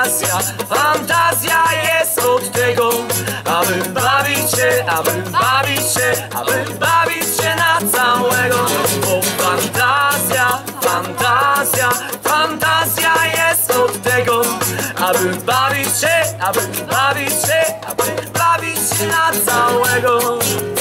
fantazja, fantazja jest od tego, aby bawić się, aby bawić się, aby bawić się na całego. Bo fantazja, fantazja, fantazja jest od tego, aby bawić się, aby bawić się, aby bawić się na całego.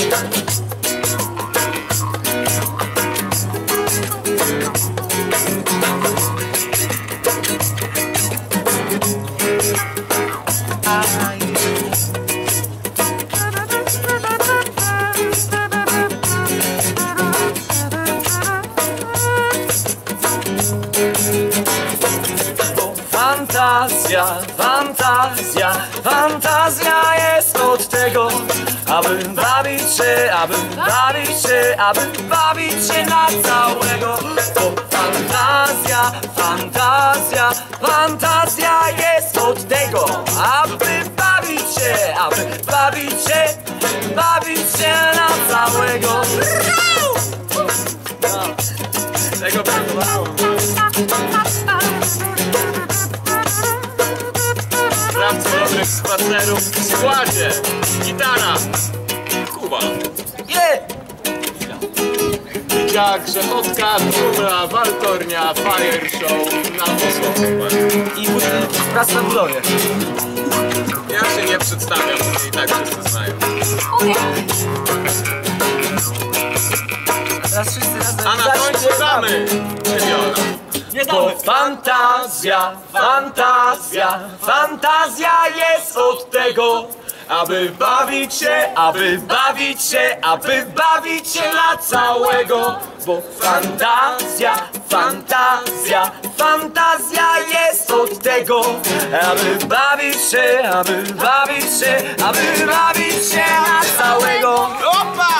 Fantazja, fantazja, fantazja jest od tego, aby bawić się, aby bawić się, aby bawić się na całego. Bo fantazja, fantazja, fantazja jest od tego, aby bawić się, aby bawić się, bawić się na całego. No, tego brakowało. Sprawcy dobrych spacerów w składzie. Gitara Kuba. Dziak, Grzechotka, Trumla, Waltornia, Fire Show na Wosłowach. I praca na budowie. Ja się nie przedstawiam, i tak wszyscy znają. A teraz wszyscy razem. A na końcu damy, czyli ona. Bo fantazja, fantazja, fantazja jest od tego, aby bawić się, aby bawić się, aby bawić się na całego. Bo fantazja, fantazja, fantazja jest od tego, aby bawić się, aby bawić się, aby bawić się na całego. Opa!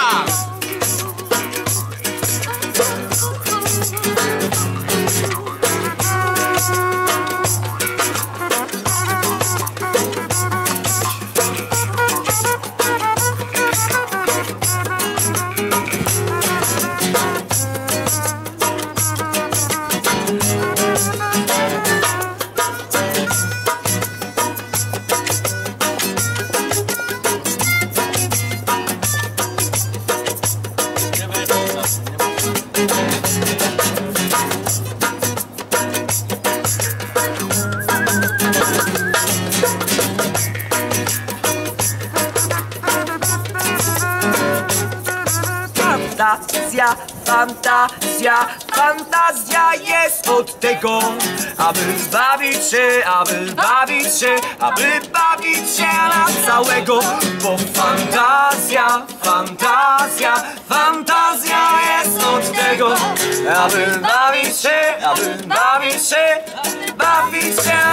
Fantazja, fantazja, fantazja jest od tego, aby bawić się, aby bawić się, aby bawić się na całego. Bo fantazja, fantazja, fantazja jest od tego, aby bawić się, aby bawić się, bawić się